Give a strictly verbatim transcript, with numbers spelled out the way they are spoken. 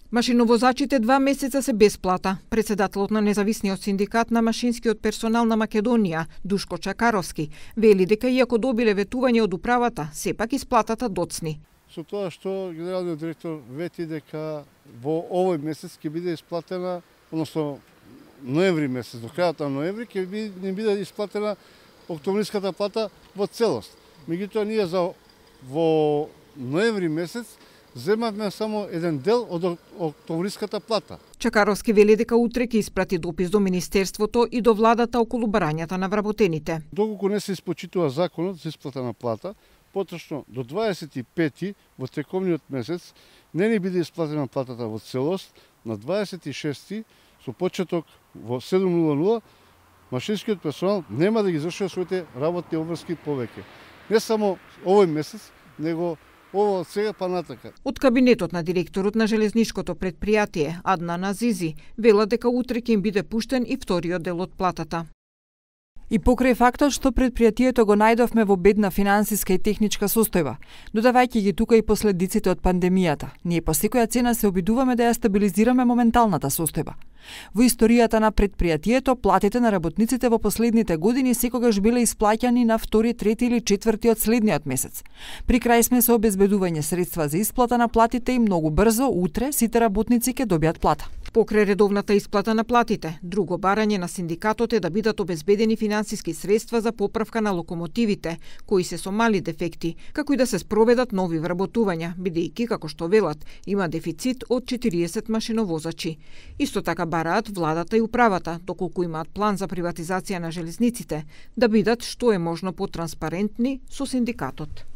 Машиновозачите два месеца се без плата. Председателот на независниот синдикат на машинскиот персонал на Македонија, Душко Чакаровски, вели дека иако добиле ветување од управата, сепак исплатата доцни. Со тоа што генералниот директор вети дека во овој месец ќе биде исплатена, односно ноември месец, до крајот на ноември ќе биде, не биде исплатена октомвриската плата во целост. Меѓутоа ние за во ноември месец земавме само еден дел од октомвриската плата. Чакаровски вели дека утре ќе испрати допис до Министерството и до владата околу барањата на вработените. Доколку не се испочитува законот за исплата на плата, поточно до дваесет и пети во текомниот месец не ни биде исплатена платата во целост, на дваесет и шести со почеток во седум нула нула машинскиот персонал нема да ги извршува своите работни обврски повеќе. Не само овој месец, него ово од сега па натака. Од кабинетот на директорот на железничкото предпријатие Аднан Азизи велат дека утре ќе им биде пуштен и вториот дел од платата. И покрај фактот што предпријатието го најдовме во бедна финансиска и техничка состојба, додавајќи ги тука и последиците од пандемијата, ние по секоја цена се обидуваме да ја стабилизираме моменталната состојба. Во историјата на предпријатието, платите на работниците во последните години секогаш биле исплаќани на втори, трети или четврти од следниот месец. При крај сме со обезбедување средства за исплата на платите и многу брзо, утре, сите работници ќе добијат плата. Покрај редовната исплата на платите, друго барање на синдикатот е да бидат обезбедени финансиски средства за поправка на локомотивите, кои се со мали дефекти, како и да се спроведат нови вработувања, бидејќи, како што велат, има дефицит од четириесет машиновозачи. Исто така бараат владата и управата, доколку имаат план за приватизација на железниците, да бидат што е можно потранспарентни со синдикатот.